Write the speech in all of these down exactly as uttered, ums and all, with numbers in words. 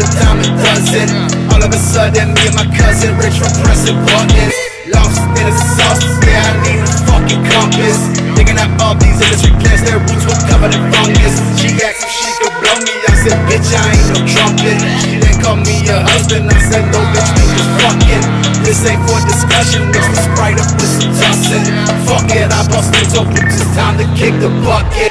every time it does it. All of a sudden, me and my cousin Rich from pressing buttons. Lost in the sauce, yeah, I need a fucking compass. Digging up all these industry plants, their roots were covered in fungus. She asked if she could blow me, I said, bitch, I ain't no trumpet. She then called me a husband, I said, no, bitch, we just fucking. This ain't for discussion, mix the Sprite up with some Tussion. Fuck it, I bust it open, it's time to kick the bucket.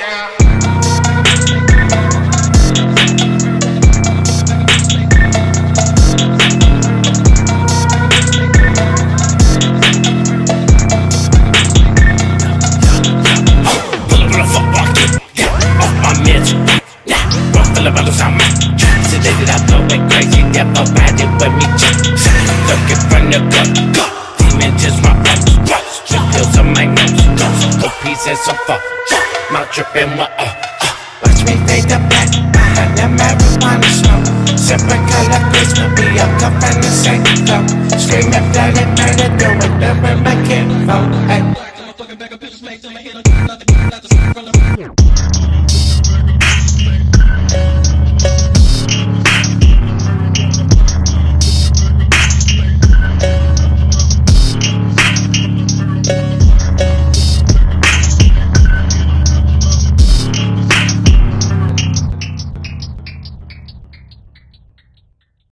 Sedated, I go it crazy, never ride it with me. Looking from the gut, demon just my butt. Strip pills on my nose, no pieces of fuck. Mouth dripping with uh, uh. Watch me fade to black behind the marijuana smoke. Separate color grids, but we all come from the same flow. Screaming bloody murder, do it, do it, my kinfolk.